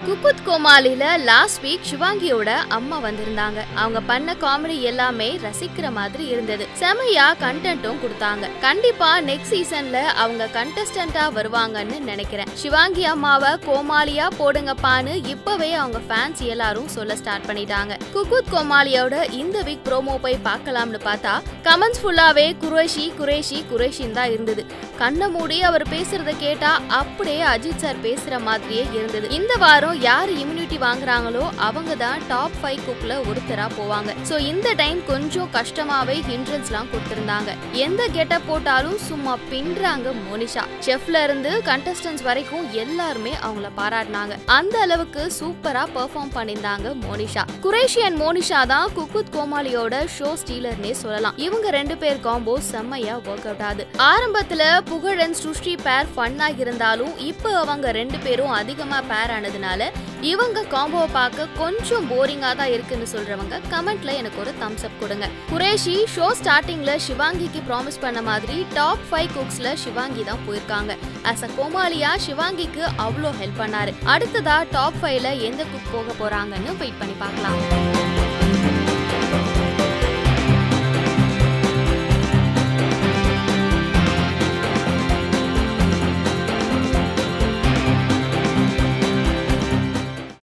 குக்குத் கோமாளில last week சிவாங்கியோட அம்மா வந்திருந்தாங்க. அவங்க பண்ண காமெடி எல்லாமே ரசிக்கிற மாதிரி இருந்தது. செமையா கண்டென்ட்டும் கொடுத்தாங்க. கண்டிப்பா நெக்ஸ்ட் சீசன்ல அவங்க கண்டஸ்டன்டா வருவாங்கன்னு நினைக்கிறேன். சிவாங்கி அம்மாவை கோமாளியா போடுங்கப்பான்னு இப்பவே அவங்க ஃபேன்ஸ் எல்லாரும் சொல்ல ஸ்டார்ட் பண்ணிட்டாங்க. குக்குத் கோமாளியோட இந்த வீக் ப்ரோமோ போய் பார்க்கலாம்னு பார்த்தா கமெண்ட்ஸ் ஃபுல்லாவே குரேஷி குரேஷி குரேஷின் தான் இருந்தது. கண்ணை மூடி அவர் பேசுறத கேட்டா அப்படியே அஜித் சார் பேசுற மாதிரியே இருந்தது. இந்த வாரம் யாரு இம்யூனிட்டி வாங்குறாங்களோ அவங்க தான் டாப் 5 குக்ல ஒருத்தரா போவாங்க. சோ இந்த டைம் கொஞ்சம் கஷ்டமாவே ஹிண்ட்ரன்ஸ்லாம் கொடுத்திருந்தாங்க. எந்த கெட்டப் போட்டாலும் சும்மா பின்றாங்க மோனிஷா. செஃப்ல இருந்து கண்டஸ்டன்ஸ் வரைக்கும் எல்லாருமே அவங்கள பாராட்டினாங்க. அந்த அளவுக்கு சூப்பரா பெர்ஃபார்ம் பண்ணிருந்தாங்க மோனிஷா. குரேஷி அண்ட் மோனிஷா தான் குக்குத் கோமாளியோட ஷோ ஸ்டீலர்னே சொல்லலாம். இவங்க ரெண்டு பேர் காம்போ செம்மையா ஒர்க் அவுட் ஆகுது. ஆரம்பத்துல புகழ் அண்ட் சுஷ்டி பேர் ஃபன்னா இருந்தாலும் இப்ப அவங்க ரெண்டு பேரும் அதிகமா பேர் ஆனதுனால இவங்க காம்போவை பார்க்க கொஞ்சம் போரிங்கா தான் இருக்குன்னு சொல்றவங்க கமெண்ட்ல எனக்கு ஒரு தம்ஸ் அப் கொடுங்க. குரேஷி ஷோ ஸ்டார்டிங்ல சிவாங்கிக்கு ப்ராமிஸ் பண்ண மாதிரி டாப் 5 குக்ஸ்ல சிவாங்கி தான் போயிருக்காங்க. அஸ் அ கோமாளியா சிவாங்கிக்கு அவ்வளோ ஹெல்ப் பண்ணாரு. அடுத்ததா டாப் 5ல எந்த குக் போக போறாங்கன்னு வெயிட் பண்ணி பார்க்கலாம்.